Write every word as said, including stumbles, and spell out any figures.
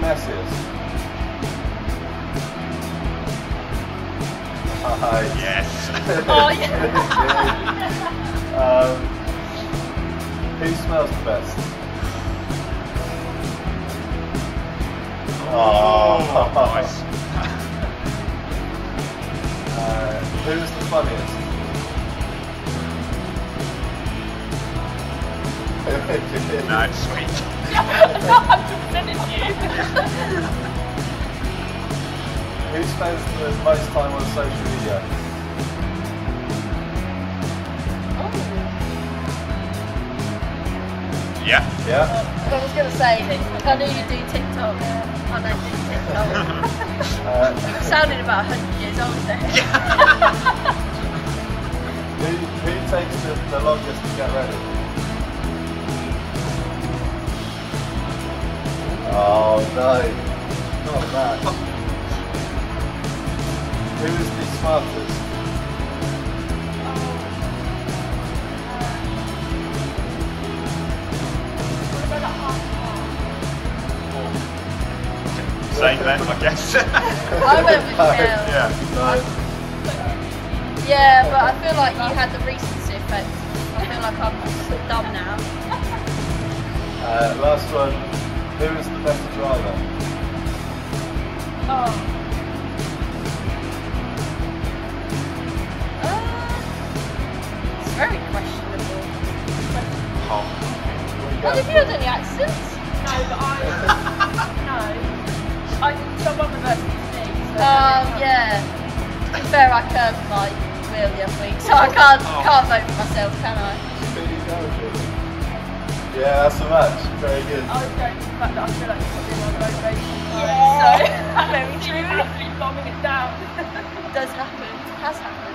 messiest? Uh, yes. Oh yeah. um, who smells the best? Oh, nice. uh, who is the funniest? No, it's sweet. one hundred percent it's you. Who spends the most time on social media? Yeah. Yeah? I was going to say, I know you do TikTok. I don't do TikTok. Uh, Sounded about one hundred years old there. who, who takes the, the longest to get ready? Oh no, not that. Who is the smartest? Same then, I guess. I went with Michelle. Yeah. No. Yeah, but I feel like you had the recency effect. I feel like I'm dumb now. Uh, last one. Who is the better driver? Oh. Uh, it's very questionable. Oh. What have you had any accidents? No, but I no. I someone reversed it to me. So Oh yeah. To be fair, I curved my wheel the other week, so I can't Oh. can't vote for myself, can I? Yeah, that's a match. Very good. I was going to the fact that I feel like it's probably on the road racing. Yeah. So very true. Absolutely bombing it down. It does happen. It has happened.